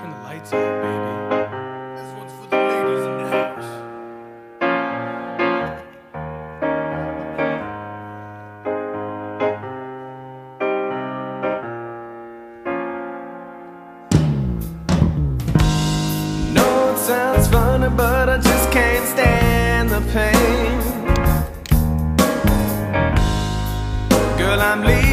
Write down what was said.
Turn the lights out, baby. This one's for the ladies in the house. No, it sounds funny, but I just can't stand the pain. Girl, I'm leaving.